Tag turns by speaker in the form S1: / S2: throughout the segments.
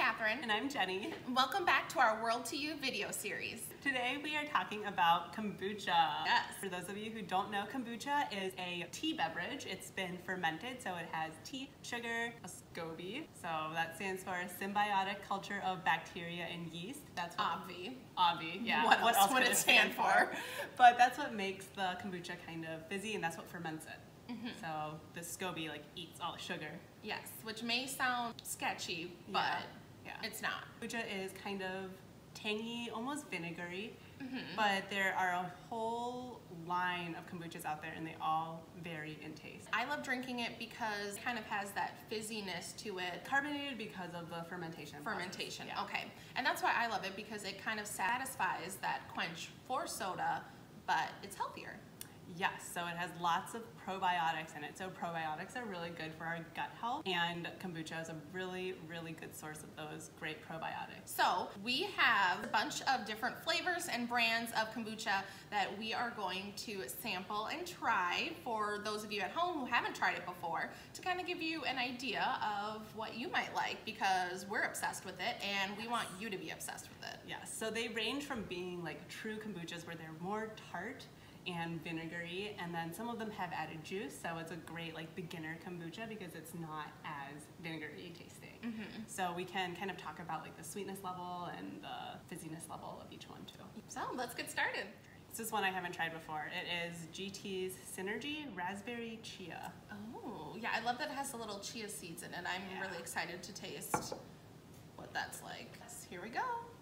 S1: Catherine.
S2: And I'm Jenny.
S1: Welcome back to our World to You video series.
S2: Today we are talking about kombucha.
S1: Yes.
S2: For those of you who don't know, kombucha is a tea beverage. It's been fermented, so it has tea, sugar, a SCOBY. So that stands for Symbiotic Culture of Bacteria and Yeast. That's what Obvi, yeah.
S1: What else would it stand for?
S2: But that's what makes the kombucha kind of fizzy, and that's what ferments it. So the SCOBY eats all the sugar.
S1: Yes, which may sound sketchy, but it's not.
S2: Kombucha is kind of tangy, almost vinegary, but there are a whole line of kombuchas out there and they all vary in taste.
S1: I love drinking it because it kind of has that fizziness to it.
S2: Carbonated because of the fermentation.
S1: Yeah. Okay. And that's why I love it, because it kind of satisfies that quench for soda, but it's healthier.
S2: Yes, so it has lots of probiotics in it. So probiotics are really good for our gut health, and kombucha is a really, really good source of those great probiotics.
S1: So we have a bunch of different flavors and brands of kombucha that we are going to sample and try for those of you at home who haven't tried it before, to kind of give you an idea of what you might like, because we're obsessed with it and we want you to be obsessed with it.
S2: Yes, so they range from being like true kombuchas where they're more tart and vinegary, and then some of them have added juice, so it's a great beginner kombucha because it's not as vinegary tasting. So we can kind of talk about the sweetness level and the fizziness level of each one too.
S1: So let's get started.
S2: This is one I haven't tried before. It is GT's Synergy Raspberry Chia.
S1: Oh, yeah, I love that it has the little chia seeds in it. I'm really excited to taste what that's like. Here we go.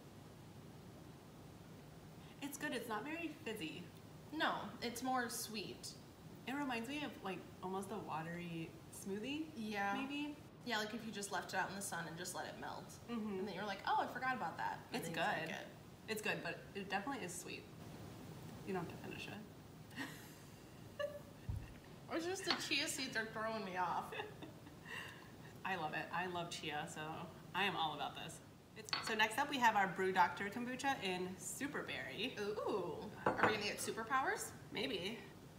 S2: It's good, it's not very fizzy.
S1: No, it's more sweet.
S2: It reminds me of almost a watery smoothie, maybe?
S1: Yeah, like if you just left it out in the sun and just let it melt. And then you're like, oh, I forgot about that.
S2: It's good. It's good, but it definitely is sweet. You don't have to finish it.
S1: It's just the chia seeds are throwing me off.
S2: I love it. I love chia, so I am all about this. So next up we have our Brew Doctor kombucha in Superberry.
S1: Ooh, are we gonna get superpowers?
S2: Maybe.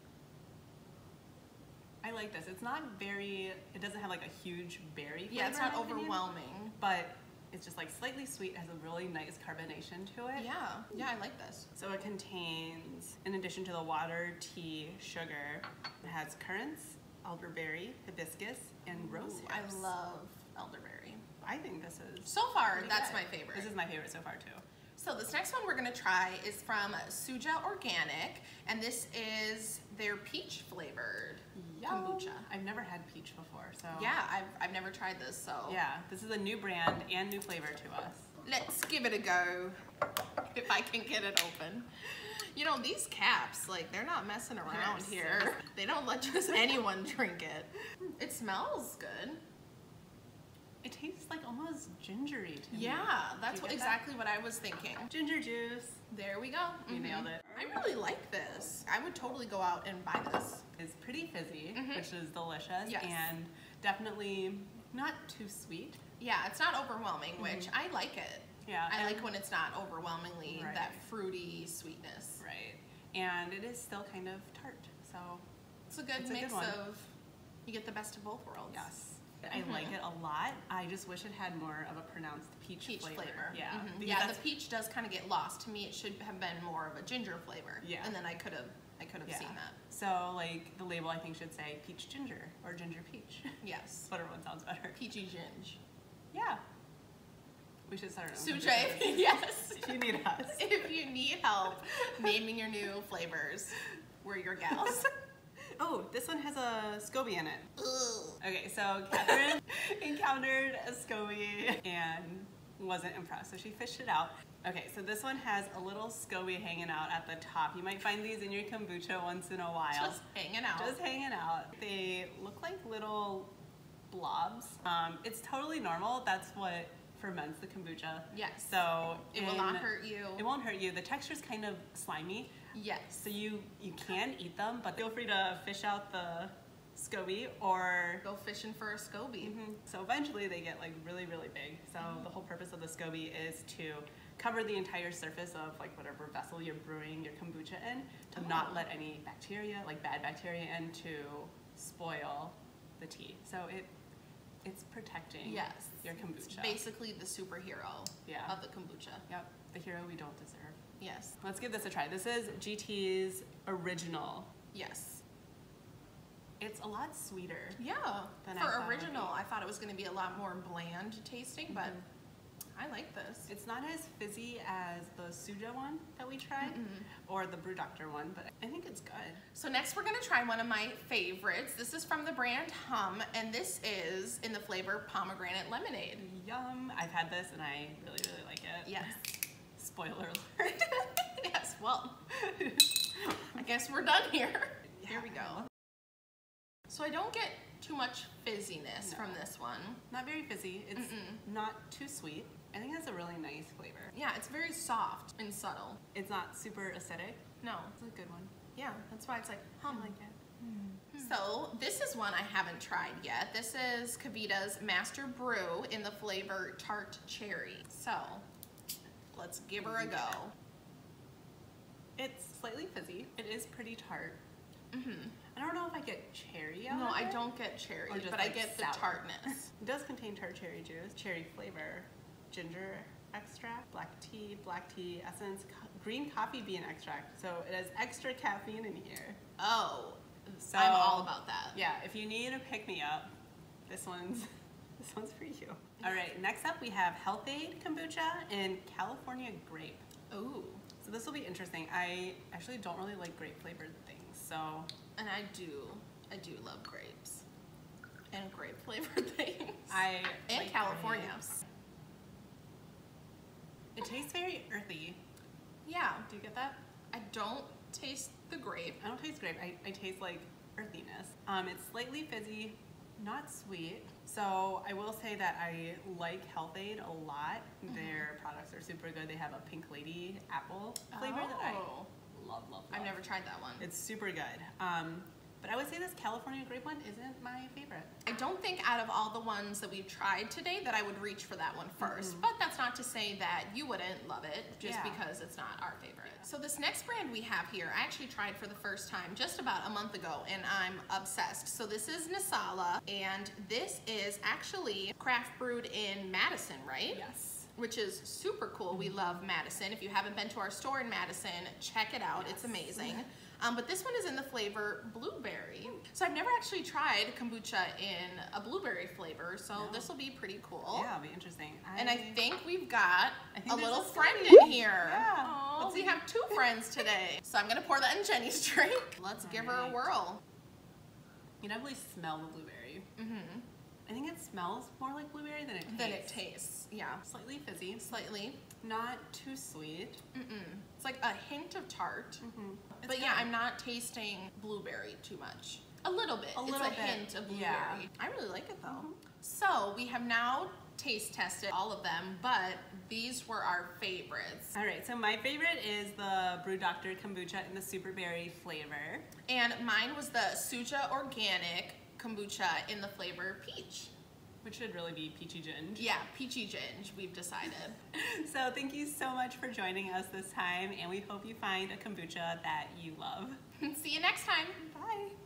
S2: I like this. It's not very, it doesn't have a huge berry flavor.
S1: Yeah, it's not overwhelming.
S2: But it's just slightly sweet, it has a really nice carbonation to it.
S1: Yeah, I like this.
S2: So it contains, in addition to the water, tea, sugar, it has currants, elderberry, hibiscus, and rose hips.
S1: I love elderberry.
S2: I think this is
S1: so far, that's
S2: good.
S1: my favorite.
S2: This is my favorite so far too.
S1: So this next one we're gonna try is from Suja Organic, and this is their peach flavored kombucha.
S2: I've never had peach before, so.
S1: Yeah, I've never tried this, so.
S2: Yeah, this is a new brand and new flavor to us.
S1: Let's give it a go, if I can get it open. You know, these caps, they're not messing around here. They don't let just anyone drink it. It smells good.
S2: It tastes almost gingery to me.
S1: Yeah, that's exactly what I was thinking.
S2: Ginger juice.
S1: There we go.
S2: You nailed it.
S1: I really like this. I would totally go out and buy this.
S2: It's pretty fizzy, which is delicious,
S1: Yes.
S2: and definitely not too sweet.
S1: Yeah, it's not overwhelming, which I like it.
S2: Yeah.
S1: I like when it's not overwhelmingly that fruity sweetness.
S2: Right. And it is still kind of tart, so.
S1: It's a good mix of, you get the best of both worlds.
S2: Yes. I like it a lot. I just wish it had more of a pronounced peach flavor. Yeah.
S1: Yeah, the peach does kind of get lost. To me, it should have been more of a ginger flavor. Yeah. And then I could have seen that.
S2: So the label I think should say peach ginger or ginger peach.
S1: Yes.
S2: Whatever one sounds better.
S1: Peachy ginge.
S2: Yeah. We should start
S1: Suja, yes.
S2: If you need us.
S1: If you need help naming your new flavors, we're your gals.
S2: Oh, this one has a SCOBY in it.
S1: Ugh.
S2: Okay, so Catherine encountered a SCOBY and wasn't impressed, so she fished it out. Okay, so this one has a little SCOBY hanging out at the top. You might find these in your kombucha once in a while.
S1: Just hanging out.
S2: Just hanging out. They look like little blobs. It's totally normal. That's what ferments the kombucha.
S1: Yes.
S2: So
S1: it will not hurt you.
S2: It won't hurt you. The texture's kind of slimy.
S1: Yes.
S2: So you can eat them, but feel free to fish out the SCOBY or
S1: go fishing for a SCOBY.
S2: So eventually they get really, really big. So the whole purpose of the SCOBY is to cover the entire surface of whatever vessel you're brewing your kombucha in, to not let any bacteria, bad bacteria in, to spoil the tea. So it's protected protecting
S1: Yes.
S2: your
S1: It's
S2: kombucha.
S1: basically the superhero
S2: Yeah.
S1: of the kombucha.
S2: Yep, the hero we don't deserve.
S1: Yes.
S2: Let's give this a try. This is GT's original.
S1: Yes.
S2: It's a lot sweeter.
S1: Yeah.
S2: Than I
S1: For
S2: thought it would
S1: original,
S2: be.
S1: I thought it was going to be a lot more bland tasting, but I like this.
S2: It's not as fizzy as the Suja one that we tried or the Brew Doctor one, but I think it's good.
S1: So next we're going to try one of my favorites. This is from the brand Hum, and this is in the flavor pomegranate lemonade.
S2: Yum. I've had this and I really, really like it.
S1: Yes.
S2: Spoiler alert.
S1: Yes, well, I guess we're done here. Here we go. So I don't get too much fizziness from this one.
S2: Not very fizzy. It's not too sweet. I think it's a really nice flavor.
S1: Yeah, it's very soft and subtle.
S2: It's not super acidic.
S1: No,
S2: It's a good one.
S1: yeah, that's why it's like Hum.
S2: I like it.
S1: So this is one I haven't tried yet. This is Kavita's Master Brew in the flavor Tart Cherry. So let's give her a go.
S2: It's slightly fizzy. It is pretty tart. I don't know if I get cherry out
S1: No,
S2: of
S1: I
S2: it.
S1: don't get cherry,
S2: Or just
S1: but I
S2: like
S1: get the
S2: sour.
S1: tartness.
S2: It does contain tart cherry juice, cherry flavor, ginger extract, black tea essence, green coffee bean extract. So it has extra caffeine in here.
S1: Oh,
S2: So
S1: I'm all about that.
S2: Yeah, if you need a pick-me-up, this one's for you. All right, next up we have Health-Ade Kombucha in California Grape.
S1: Ooh,
S2: So this will be interesting. I actually don't really like grape flavored things, so
S1: and I do love grapes and grape flavored things.
S2: I
S1: and
S2: like
S1: California.
S2: grapes. It tastes very earthy.
S1: Yeah,
S2: Do you get that?
S1: I don't taste the grape.
S2: I don't taste grape. I taste like earthiness. It's slightly fizzy, not sweet. So I will say that I like Health-Ade a lot. Their products are super good. They have a Pink Lady apple flavor that I
S1: Oh.
S2: love.
S1: I've never tried that one.
S2: It's super good. But I would say this California grape one isn't my favorite.
S1: I don't think out of all the ones that we've tried today that I would reach for that one first. But that's not to say that you wouldn't love it just
S2: Yeah.
S1: because it's not our favorite. So this next brand we have here, I actually tried for the first time just about a month ago and I'm obsessed. So this is Nasala and this is actually craft brewed in Madison, right?
S2: Yes.
S1: Which is super cool. We love Madison. If you haven't been to our store in Madison, check it out. It's amazing. But this one is in the flavor blueberry. So I've never actually tried kombucha in a blueberry flavor, so this will be pretty cool.
S2: Yeah, it'll be interesting.
S1: And I think we've got
S2: I think
S1: a
S2: there's
S1: little
S2: a
S1: friend
S2: study.
S1: in here.
S2: Yeah.
S1: Aw, we have two friends today. So I'm gonna pour that in Jenny's drink. Let's give her a
S2: Alright.
S1: whirl.
S2: You definitely smell the blueberry. I think it smells more like blueberry than it tastes.
S1: Then it tastes, yeah,
S2: Slightly fizzy,
S1: slightly.
S2: not too sweet.
S1: It's like a hint of tart.
S2: It's
S1: But yeah,
S2: good.
S1: I'm not tasting blueberry too much. A little bit.
S2: A little
S1: it's a
S2: bit,
S1: hint of blueberry.
S2: yeah.
S1: I really like it though. So we have now taste tested all of them, but these were our favorites.
S2: All right, so my favorite is the Brew Doctor Kombucha in the super berry flavor.
S1: And mine was the Suja Organic Kombucha in the flavor peach.
S2: Which should really be peachy ginger.
S1: Yeah, peachy ginger, we've decided.
S2: So thank you so much for joining us this time, and we hope you find a kombucha that you love.
S1: See you next time.
S2: Bye.